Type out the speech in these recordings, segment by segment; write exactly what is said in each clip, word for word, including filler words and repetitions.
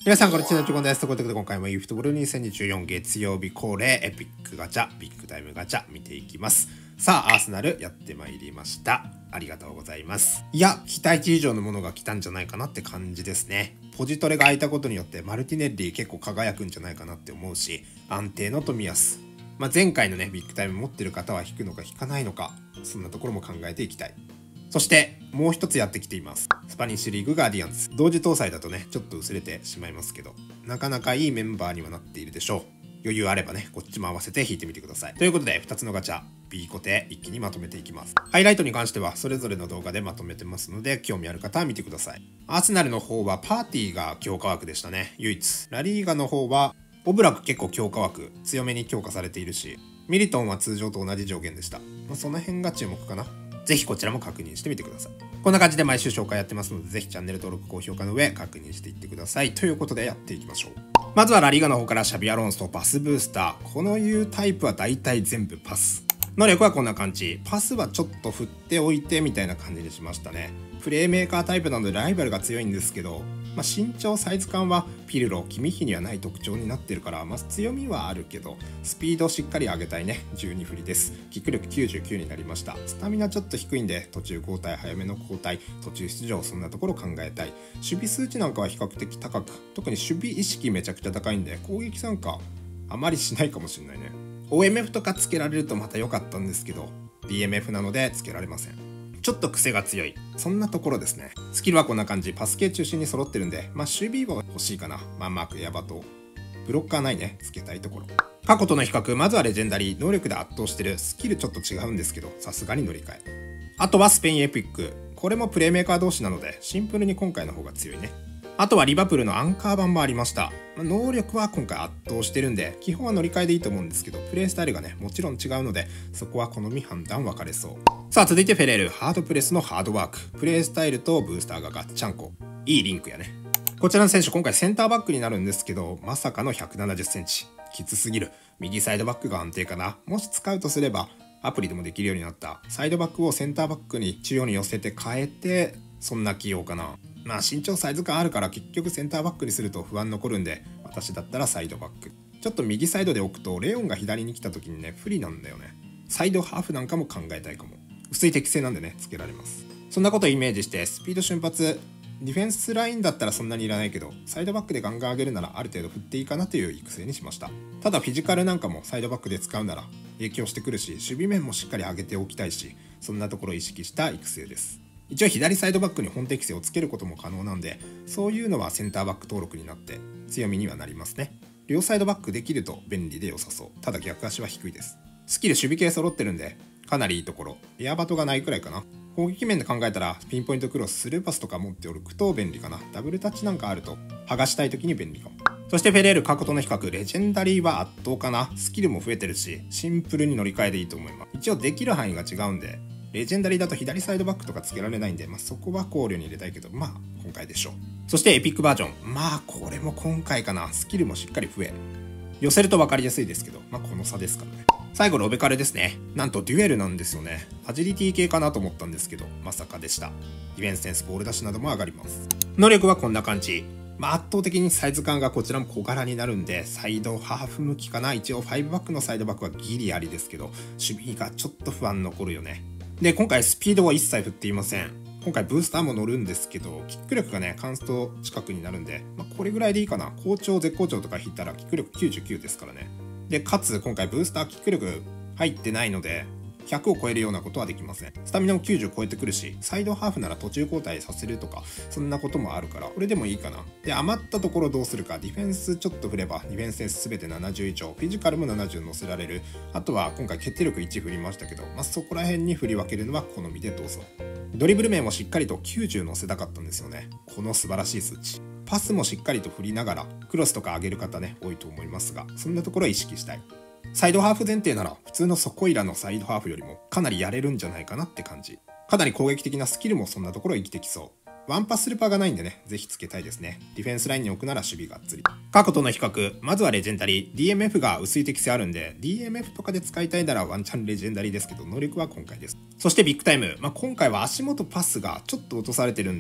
皆さんこんにちは、チョコンです。ということで今回も e フットボールにせんにじゅうよん月曜日恒例エピックガチャ、ビッグタイムガチャ見ていきます。さあ、アーセナルやってまいりました。ありがとうございます。いや、期待値以上のものが来たんじゃないかなって感じですね。ポジトレが空いたことによってマルティネッリ結構輝くんじゃないかなって思うし、安定の冨安。まあ、前回のね、ビッグタイム持ってる方は引くのか引かないのか、そんなところも考えていきたい。そしてもう一つやってきています。スパニッシュリーグガーディアンズ。同時搭載だとねちょっと薄れてしまいますけど、なかなかいいメンバーにはなっているでしょう。余裕あればねこっちも合わせて引いてみてください。ということでふたつのガチャ B 固定一気にまとめていきます。ハイライトに関してはそれぞれの動画でまとめてますので、興味ある方は見てください。アーセナルの方はパーティーが強化枠でしたね、唯一。ラリーガの方はオブラク結構強化枠強めに強化されているし、ミリトンは通常と同じ上限でした。まあ、その辺が注目かな。ぜひこちらも確認してみてください。こんな感じで毎週紹介やってますので、ぜひチャンネル登録、高評価の上確認していってください。ということでやっていきましょう。まずはラリーガの方からシャビアロンソとパスブースター。このいうタイプは大体全部パス。能力はこんな感じ。パスはちょっと振っておいてみたいな感じにしましたね。プレイメーカータイプなのでライバルが強いんですけど、まあ、身長サイズ感はピルロ、キミヒにはない特徴になってるから、まあ、強みはあるけどスピードをしっかり上げたいね。じゅうに振りです。キック力きゅうじゅうきゅうになりました。スタミナちょっと低いんで途中交代、早めの交代、途中出場、そんなところ考えたい。守備数値なんかは比較的高く、特に守備意識めちゃくちゃ高いんで攻撃参加あまりしないかもしれないね。 オーエムエフ とかつけられるとまた良かったんですけど ディーエムエフ なのでつけられません。ちょっと癖が強い、そんなところですね。スキルはこんな感じ。パス系中心に揃ってるんで、まあ守備は欲しいかな。まあマーク、ヤバとブロッカーないね、つけたいところ。過去との比較、まずはレジェンダリー。能力で圧倒してる。スキルちょっと違うんですけどさすがに乗り換え。あとはスペインエピック。これもプレイメーカー同士なのでシンプルに今回の方が強いね。あとはリバプールのアンカー版もありました。能力は今回圧倒してるんで基本は乗り換えでいいと思うんですけど、プレイスタイルがねもちろん違うのでそこは好み判断分かれそう。さあ続いてフェレール。ハードプレスのハードワーク。プレイスタイルとブースターがガッチャンコ。いいリンクやね。こちらの選手今回センターバックになるんですけど、まさかのひゃくななじゅっセンチ。きつすぎる。右サイドバックが安定かな。もし使うとすればアプリでもできるようになったサイドバックをセンターバックに中央に寄せて変えて、そんな起用かな。まあ身長サイズ感あるから結局センターバックにすると不安残るんで、私だったらサイドバック。ちょっと右サイドで置くとレオンが左に来た時にね不利なんだよね。サイドハーフなんかも考えたいかも。薄い適性なんでねつけられます。そんなことをイメージしてスピード瞬発、ディフェンスラインだったらそんなにいらないけどサイドバックでガンガン上げるならある程度振っていいかなという育成にしました。ただフィジカルなんかもサイドバックで使うなら影響してくるし、守備面もしっかり上げておきたいし、そんなところを意識した育成です。一応左サイドバックに本適性をつけることも可能なんで、そういうのはセンターバック登録になって強みにはなりますね。両サイドバックできると便利で良さそう。ただ逆足は低いです。スキル守備系揃ってるんでかなりいいところ。エアバトがないくらいかな。攻撃面で考えたらピンポイントクロス、スルーパスとか持っておくと便利かな。ダブルタッチなんかあると剥がしたい時に便利かも。そしてフェレール過去との比較、レジェンダリーは圧倒かな。スキルも増えてるしシンプルに乗り換えでいいと思います。一応できる範囲が違うんで、レジェンダリーだと左サイドバックとかつけられないんで、まあ、そこは考慮に入れたいけど、まあ今回でしょう。そしてエピックバージョン、まあこれも今回かな。スキルもしっかり増え、寄せると分かりやすいですけど、まあこの差ですからね。最後ロベカルですね。なんとデュエルなんですよね。アジリティ系かなと思ったんですけどまさかでした。ディフェンスセンス、ボール出しなども上がります。能力はこんな感じ。まあ、圧倒的にサイズ感がこちらも小柄になるんでサイドハーフ向きかな。一応ファイブバックのサイドバックはギリありですけど守備がちょっと不安残るよね。で今回スピードは一切振っていません。今回ブースターも乗るんですけどキック力がねカンスト近くになるんで、まあ、これぐらいでいいかな。好調絶好調とか引いたらキック力きゅうじゅうきゅうですからね。でかつ今回ブースターキック力入ってないのでひゃくを超えるようなことはできません。スタミナもきゅうじゅう超えてくるし、サイドハーフなら途中交代させるとかそんなこともあるからこれでもいいかな。で余ったところどうするか。ディフェンスちょっと振ればディフェンスセンス全てななじゅう以上、フィジカルもななじゅう乗せられる。あとは今回決定力いち振りましたけど、まあ、そこら辺に振り分けるのは好みでどうぞ。ドリブル面もしっかりときゅうじゅう乗せたかったんですよね。この素晴らしい数値。パスもしっかりと振りながらクロスとか上げる方ね多いと思いますが、そんなところは意識したい。サイドハーフ前提なら普通のソコイラのサイドハーフよりもかなりやれるんじゃないかなって感じ。かなり攻撃的なスキルもそんなところ生きてきそう。ワンパススルーパーがないんでねぜひつけたいですね。ディフェンスラインに置くなら守備がっつり。過去との比較、まずはレジェンダリー。 ディーエムエフ が薄い適性あるんで ディーエムエフ とかで使いたいならワンチャンレジェンダリーですけど能力は今回です。そしてビッグタイム、まあ、今回は足元パスがちょっと落とされてるんで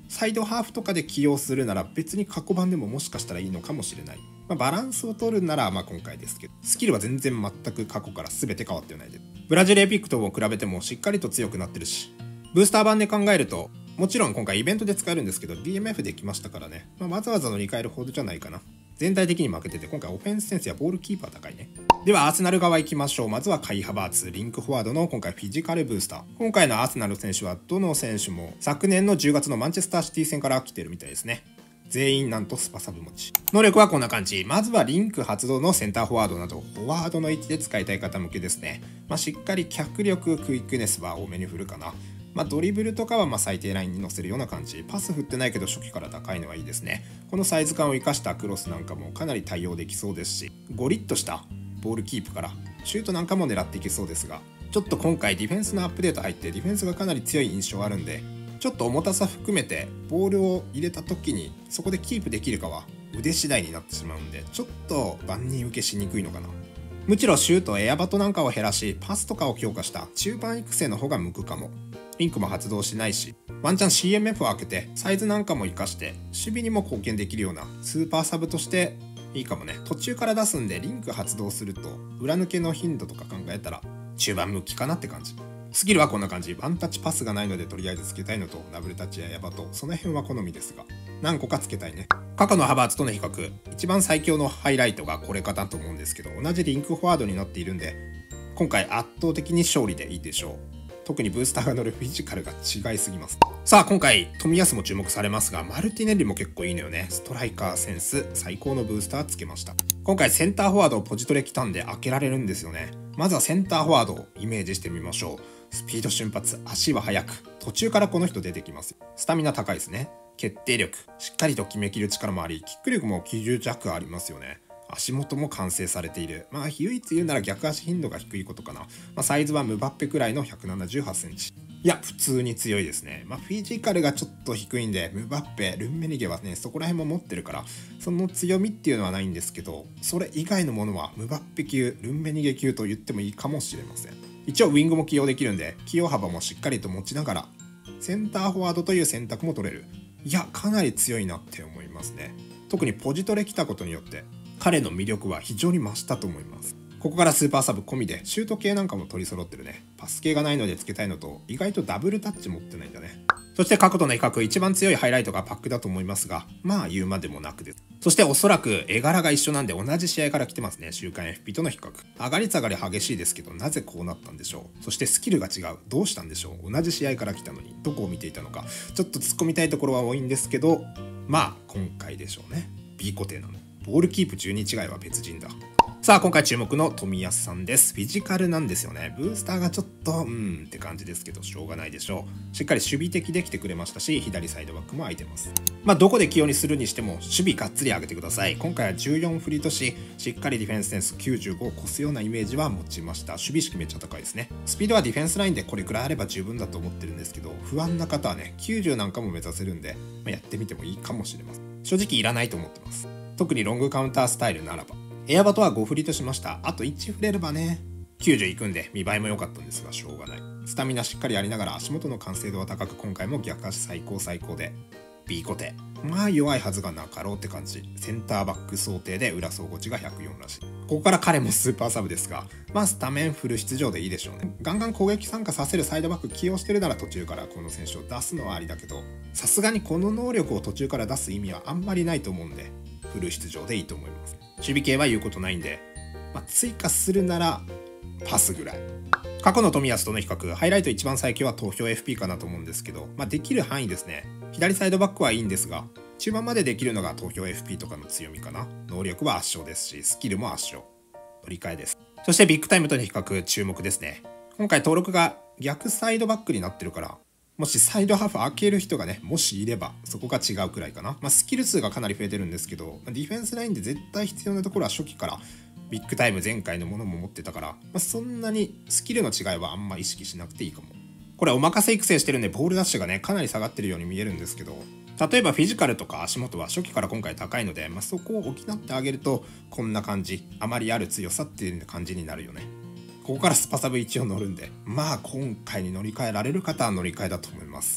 サイドハーフとかで起用するなら別に過去版でももしかしたらいいのかもしれない。まあ、バランスを取るならまあ今回ですけど、スキルは全然全く過去から全て変わってはないで、ブラジルエピックとも比べてもしっかりと強くなってるし、ブースター版で考えるともちろん今回イベントで使えるんですけど ディーエムエフ できましたからね、まあ、わざわざ乗り換えるほどじゃないかな。全体的に負けてて今回オフェンスセンスやボールキーパー高いね。ではアーセナル側行きましょう。まずはカイ・ハバーツ、リンクフォワードの今回フィジカルブースター。今回のアーセナル選手はどの選手も昨年のじゅうがつのマンチェスターシティ戦から来てるみたいですね。全員なんとスパサブ持ち。能力はこんな感じ。まずはリンク発動のセンターフォワードなどフォワードの位置で使いたい方向けですね。まあ、しっかり脚力、クイックネスは多めに振るかな。まあ、ドリブルとかはまあ最低ラインに乗せるような感じ。パス振ってないけど初期から高いのはいいですね。このサイズ感を生かしたクロスなんかもかなり対応できそうですし、ゴリッとしたボールキープからシュートなんかも狙っていけそうですが、ちょっと今回ディフェンスのアップデート入ってディフェンスがかなり強い印象あるんで、ちょっと重たさ含めてボールを入れた時にそこでキープできるかは腕次第になってしまうんで、ちょっと万人受けしにくいのかな。むしろシュート、エアバトなんかを減らしパスとかを強化した中盤育成の方が向くかも。リンクも発動しないし、ワンチャン シーエムエフ を開けてサイズなんかも活かして守備にも貢献できるようなスーパーサブとしていいかもね。途中から出すんでリンク発動すると裏抜けの頻度とか考えたら中盤向きかなって感じ。スキルはこんな感じ。ワンタッチパスがないのでとりあえずつけたいのと、ダブルタッチやヤバとその辺は好みですが何個かつけたいね。過去のハバーツとの比較、一番最強のハイライトがこれかなと思うんですけど、同じリンクフォワードになっているんで今回圧倒的に勝利でいいでしょう。特にブースターが乗るフィジカルが違いすぎます。さあ今回冨安も注目されますが、マルティネッリも結構いいのよね。ストライカーセンス最高のブースターつけました。今回センターフォワードをポジトレ来たんで開けられるんですよね。まずはセンターフォワードをイメージしてみましょう。スピード瞬発、足は速く、途中からこの人出てきます。スタミナ高いですね。決定力、しっかりと決めきる力もあり、キック力もきゅうじゅう弱ありますよね。足元も完成されている。まあ唯一言うなら逆足頻度が低いことかな。まあ、サイズはムバッペくらいのひゃくななじゅうはちセンチ。いや普通に強いですね。まあフィジカルがちょっと低いんで、ムバッペ、ルンメニゲはねそこら辺も持ってるからその強みっていうのはないんですけど、それ以外のものはムバッペ級、ルンメニゲ級と言ってもいいかもしれません。一応ウィングも起用できるんで起用幅もしっかりと持ちながらセンターフォワードという選択も取れる。いやかなり強いなって思いますね。特にポジトレ来たことによって彼の魅力は非常に増したと思います。ここからスーパーサブ込みでシュート系なんかも取り揃ってるね。パス系がないのでつけたいのと、意外とダブルタッチ持ってないんだね。そして過去との比較、一番強いハイライトがパックだと思いますが、まあ言うまでもなくです。そしておそらく絵柄が一緒なんで同じ試合から来てますね。週刊 エフピー との比較。上がり下がり激しいですけど、なぜこうなったんでしょう。そしてスキルが違う。どうしたんでしょう。同じ試合から来たのにどこを見ていたのか、ちょっと突っ込みたいところは多いんですけど、まあ今回でしょうね。B 固定なの。ボールキープじゅうに違いは別人だ。さあ今回注目の冨安さんです。フィジカルなんですよね。ブースターがちょっとうーんって感じですけどしょうがないでしょう。しっかり守備的できてくれましたし、左サイドバックも空いてます。まあどこで起用にするにしても守備がっつり上げてください。今回はじゅうよん振りとし、しっかりディフェンスセンスきゅうじゅうごを超すようなイメージは持ちました。守備意識めっちゃ高いですね。スピードはディフェンスラインでこれくらいあれば十分だと思ってるんですけど、不安な方はねきゅうじゅうなんかも目指せるんで、まあ、やってみてもいいかもしれません。正直いらないと思ってます。特にロングカウンタースタイルならば。エアバトはご振りとしました。あといち振れればねきゅうじゅういくんで見栄えも良かったんですがしょうがない。スタミナしっかりありながら足元の完成度は高く、今回も逆足最高最高で B 固定。まあ弱いはずがなかろうって感じ。センターバック想定で裏総ゴチがひゃくよんらしい。ここから彼もスーパーサブですが、まあスタメンフル出場でいいでしょうね。ガンガン攻撃参加させるサイドバック起用してるなら途中からこの選手を出すのはありだけど、さすがにこの能力を途中から出す意味はあんまりないと思うんでフル出場でいいと思います。守備系は言うことないんで、まあ、追加するならパスぐらい。過去の冨安との比較、ハイライト一番最強は投票 エフピー かなと思うんですけど、まあ、できる範囲ですね。左サイドバックはいいんですが、中盤までできるのが投票 エフピー とかの強みかな。能力は圧勝ですし、スキルも圧勝。乗り換えです。そしてビッグタイムとの比較、注目ですね。今回登録が逆サイドバックになってるから、もしサイドハーフ開ける人がねもしいればそこが違うくらいかな。まあ、スキル数がかなり増えてるんですけど、ディフェンスラインで絶対必要なところは初期からビッグタイム前回のものも持ってたから、まあ、そんなにスキルの違いはあんま意識しなくていいかも。これお任せ育成してるんでボールダッシュがねかなり下がってるように見えるんですけど、例えばフィジカルとか足元は初期から今回高いので、まあ、そこを補ってあげるとこんな感じ、あまりある強さっていう感じになるよね。ここからスパサブ一応乗るんで、まあ今回に乗り換えられる方は乗り換えだと思います。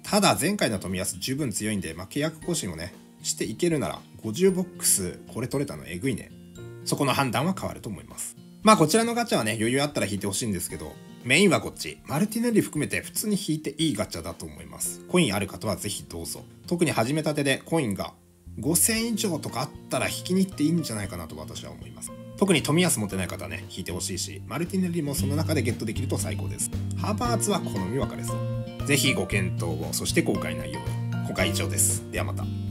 ただ前回の冨安十分強いんで、まあ、契約更新をねしていけるならごじゅうボックスこれ取れたのえぐいね。そこの判断は変わると思います。まあこちらのガチャはね余裕あったら引いてほしいんですけど、メインはこっちマルティネリ含めて普通に引いていいガチャだと思います。コインある方はぜひどうぞ。特に始めたてでコインがごせん以上とかあったら引きに行っていいんじゃないかなと私は思います。特に冨安持ってない方はね引いてほしいし、マルティネリもその中でゲットできると最高です。ハーバーツは好み分かれそう。ぜひご検討を。そして後悔ないように。今回以上です。ではまた。